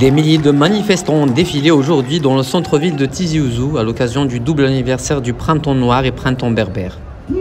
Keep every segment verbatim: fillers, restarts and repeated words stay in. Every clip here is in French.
Des milliers de manifestants ont défilé aujourd'hui dans le centre-ville de Tizi Ouzou à l'occasion du double anniversaire du Printemps noir et Printemps berbère.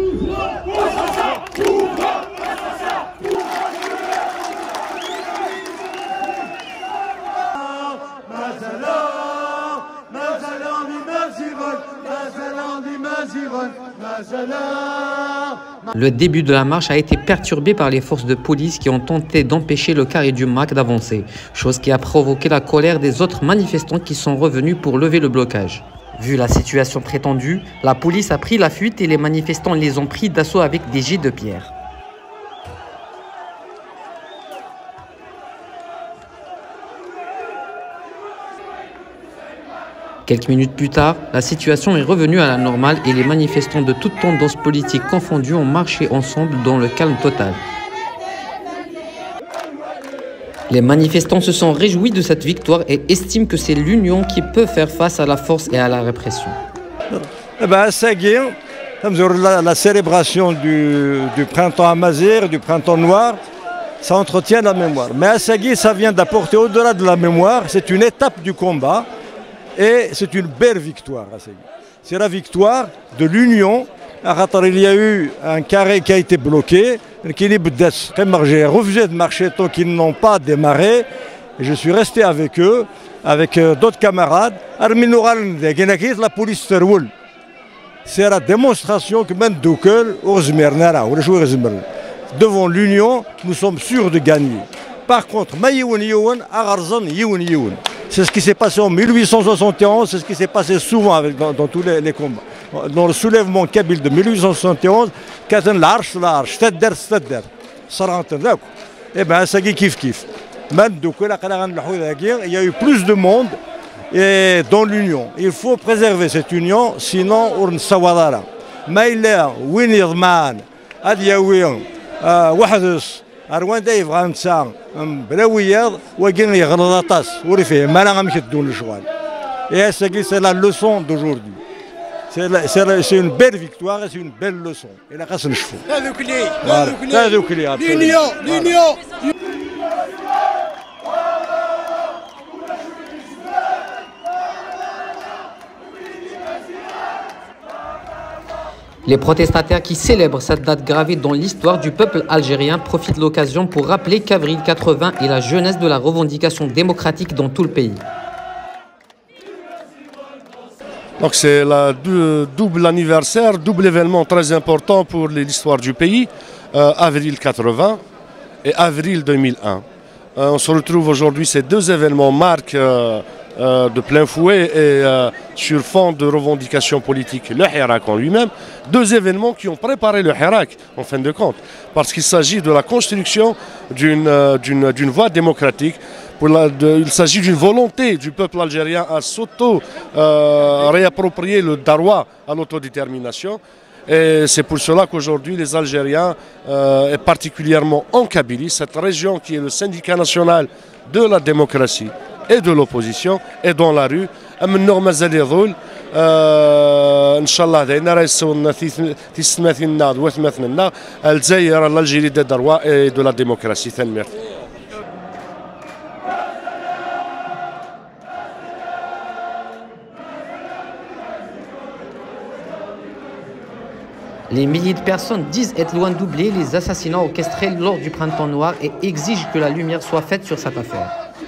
Le début de la marche a été perturbé par les forces de police qui ont tenté d'empêcher le carré du M A C d'avancer, chose qui a provoqué la colère des autres manifestants qui sont revenus pour lever le blocage. Vu la situation très tendue, la police a pris la fuite et les manifestants les ont pris d'assaut avec des jets de pierre. Quelques minutes plus tard, la situation est revenue à la normale et les manifestants de toutes tendances politiques confondues ont marché ensemble dans le calme total. Les manifestants se sont réjouis de cette victoire et estiment que c'est l'union qui peut faire face à la force et à la répression. Eh ben, ça y est, la, la célébration du, du printemps amazigh, du printemps noir, ça entretient la mémoire. Mais à Assagui, ça vient d'apporter au-delà de la mémoire, c'est une étape du combat. Et c'est une belle victoire. C'est la victoire de l'union. Il y a eu un carré qui a été bloqué. Qui a refusé de marcher tant qu'ils n'ont pas démarré. Et je suis resté avec eux, avec d'autres camarades. La police c'est la démonstration que même devant l'union, nous sommes sûrs de gagner. Par contre, c'est ce qui s'est passé en mille huit cent soixante et onze, c'est ce qui s'est passé souvent avec, dans, dans tous les, les combats. Dans le soulèvement kabyle de mille huit cent soixante et onze, et bien ça kif kif. Il y a eu plus de monde et dans l'union. Il faut préserver cette union, sinon on sawadara. Maïla, Winirman, Adiaouin, Wahadus. Arwanda يبغى نسا بلاوياض وكان يغلط طاس ورفيه ما لا غامش يدون الشغل. Et c'est la leçon d'aujourd'hui. C'est une belle victoire et c'est une belle leçon. Et la casse le cheveu. L'union, l'union. Les protestataires qui célèbrent cette date gravée dans l'histoire du peuple algérien profitent de l'occasion pour rappeler qu'avril quatre-vingt est la jeunesse de la revendication démocratique dans tout le pays. Donc c'est le double anniversaire, double événement très important pour l'histoire du pays, euh, avril quatre-vingt et avril deux mille un. Euh, on se retrouve aujourd'hui, ces deux événements marquent euh, euh, de plein fouet et euh, sur fond de revendications politiques, le Hirak en lui-même, deux événements qui ont préparé le Hirak en fin de compte, parce qu'il s'agit de la construction d'une euh, d'une d'une voie démocratique. Pour la, de, il s'agit d'une volonté du peuple algérien à s'auto-réapproprier euh, le droit à l'autodétermination. Et c'est pour cela qu'aujourd'hui les Algériens, euh, et particulièrement en Kabylie, cette région qui est le syndicat national de la démocratie et de l'opposition, est dans la rue. ان شاء الله داينا راه يسولنا تيسماتنا وثماتنا الجزائر الجزائر دو دروا اي دو لا ديموكراسي ثاني. Les milliers de personnes disent être loin d'oublier les assassinats orchestrés lors du Printemps noir et exigent que la lumière soit faite sur cette affaire.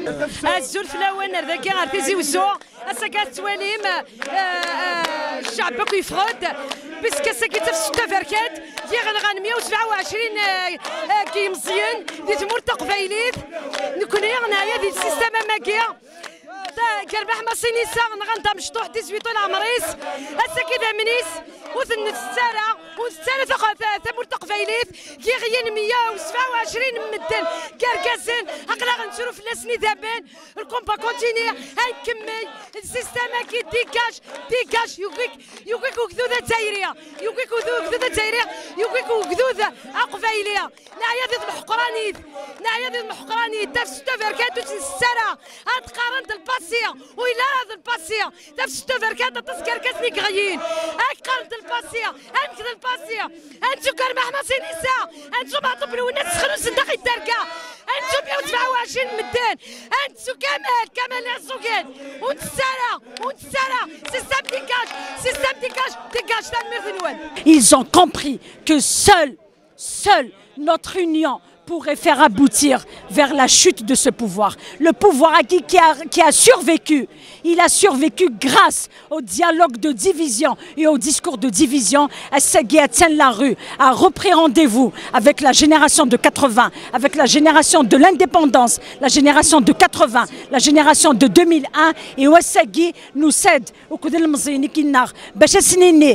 السكات تواليم الشعب باكو يفرد بس كسكت في ستة فركات دي غنغان مية وسبعة وعشرين كي مزيان دي تمور تقفايليت نكون هنايا دي السيستم ماكيا كربح مصيني سا نغنطا مشطوح تسويتو العمريس السكيدة منيس وثن السارة والسارة ثمور تقفايليت كي غيان مية وسبعة وعشرين مدن كاركاسين أقلا غنشرو في لاسني دابان الكومبا كونتيني هنكمي السيستم كي ديكاش ديكاش يوكيك يوكيك وكذوذة تايرية يوكيك وكذوذة تايرية يوكيك وكذوذة أقفايلية نعيا ضد المحقرانيت نعيا ضد المحقرانيت تاف ستة فركات وتنسارة هاد قارنت الباسية وإلا هذا الباسيا تاع ستة فركات تسكر كاسني كغيين هاك قرد الباسيا هانك الباسيا انتو كان محمصي نساء انتو معطوب الناس تسخنوا صندوق التركه انتو مئة وسبعة وعشرين مدان انتو كمال كمال السوقين ونتسارع ونتسارع سيستم ديكاج سيستم ديكاج ديكاج تاع الميرثنوان. Ils ont compris que seul seul notre union pourrait faire aboutir vers la chute de ce pouvoir. Le pouvoir qui, qui, a, qui a survécu, il a survécu grâce au dialogue de division et au discours de division. Assegui tient la rue, a repris rendez-vous avec la génération de quatre-vingts, avec la génération de l'indépendance, la génération de quatre-vingts, la génération de deux mille un, et Assegui nous cède au coup de l'Mzini qui n'a pas de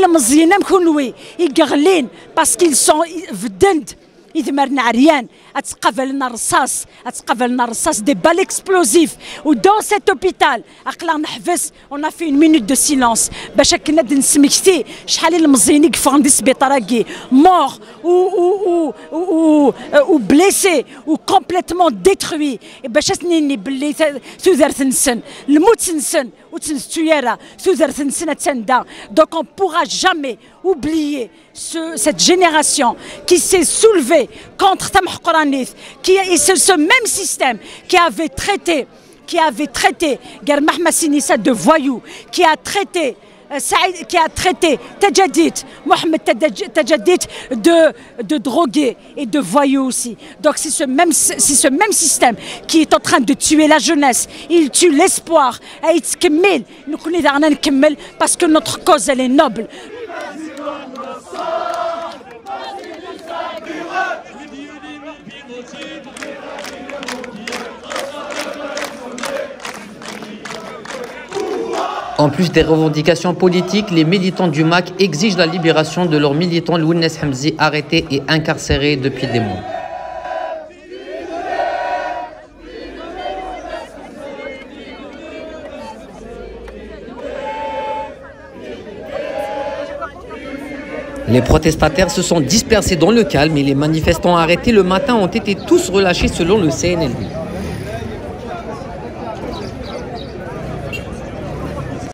parce qu'ils sont vdend. إذا مرنا عريان أتقبلنا الرصاص أتقبلنا الرصاص دي بال اكسبلوزيف ودون سيت اوبيتال عقلا نحبس اون ا في اون مينوت دو سيلونس باش كنا نسمكتي شحال المزيني كيف عندي سبيطاراكي مور و و و و بليسي و كومبليتمون ديتروي باش تنيني باللي ثوثرت نسن الموت نسن وتنستويرا ثوثرت نسن تندا دونك اون بورا جامي oublier ce, cette génération qui s'est soulevée contre Tamh Qoranith, qui et c'est ce même système qui avait traité, qui avait traité Garmah Massinissa de voyous, qui a traité Saïd, qui a traité Tajadid, Mohamed Tajadid de, de drogués et de voyous aussi. Donc c'est ce même, c'est ce même système qui est en train de tuer la jeunesse. Il tue l'espoir. Parce que notre cause elle est noble. En plus des revendications politiques, les militants du M A C exigent la libération de leurs militants Lounes Hamzi arrêtés et incarcérés depuis des mois. Les protestataires se sont dispersés dans le calme et les manifestants arrêtés le matin ont été tous relâchés selon le C N L B.